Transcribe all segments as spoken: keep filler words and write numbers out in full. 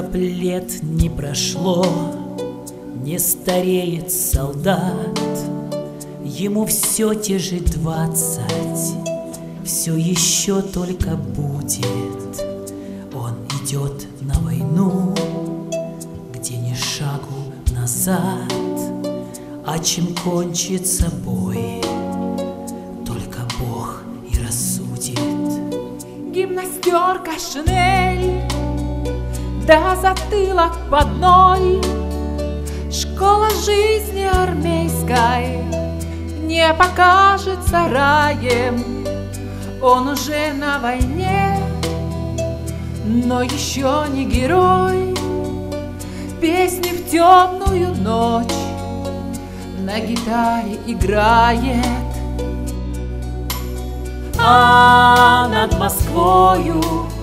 б лет не прошло, не стареет солдат, ему все те же двадцать, все еще только будет. Он идет на войну, где ни шагу назад, а чем кончится бой, только Бог и рассудит. Гимнастерка шинель, да затылок подной, школа жизни армейской не покажется раем. Он уже на войне, но еще не герой. Песни в темную ночь на гитаре играет. А над Москвою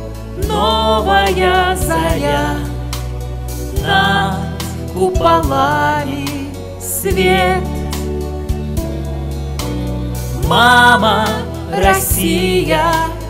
новая заря, над куполами свет. Мама, Россия,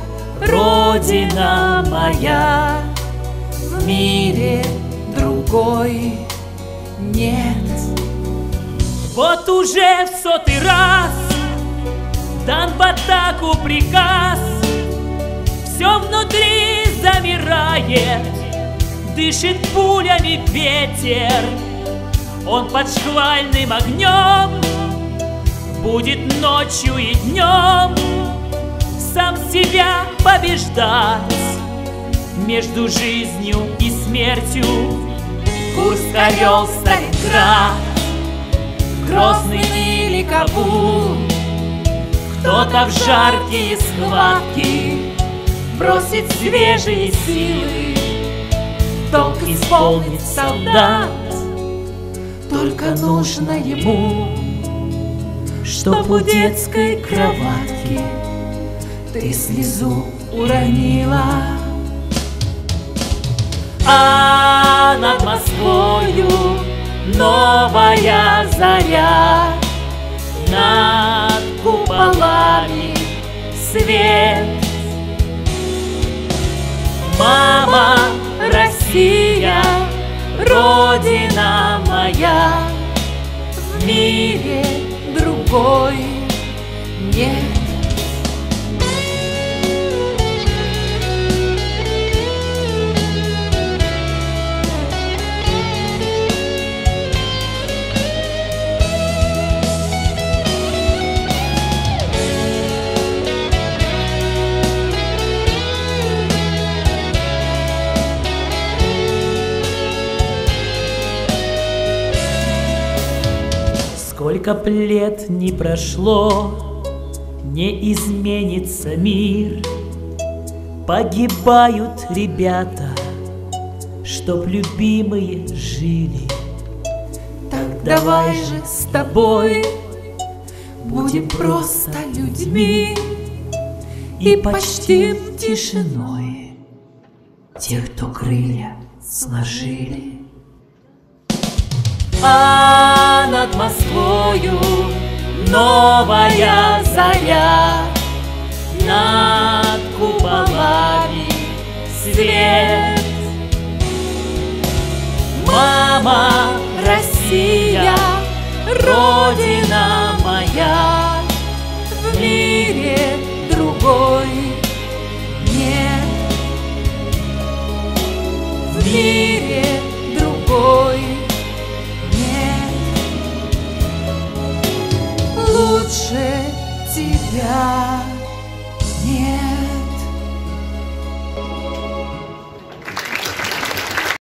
Родина моя, в мире другой нет. Вот уже в сотый раз дан в атаку приказ, все внутри замирает, дышит пулями ветер. Он под шквальным огнем будет ночью и днем сам себя побеждать. Между жизнью и смертью Курск, Орел, Сталинград, Грозный или Кабул. Кто-то в жаркие схватки бросит свежие силы, долг исполнит солдат. Только нужно ему, чтоб у детской кроватки ты слезу уронила. А над Москвою новая заря, над куполами свет. Мама, Россия, Родина моя, в мире другой нет. Сколько б лет не прошло, не изменится мир. Погибают ребята, чтоб любимые жили. Так давай же с тобой будем просто людьми и почтим тишиной тех, кто крылья сложили. А над Москвою новая заря, над куполами свет. Мама, Россия, Родина моя, в мире другой нет. В мире другой нет. Лучше тебя.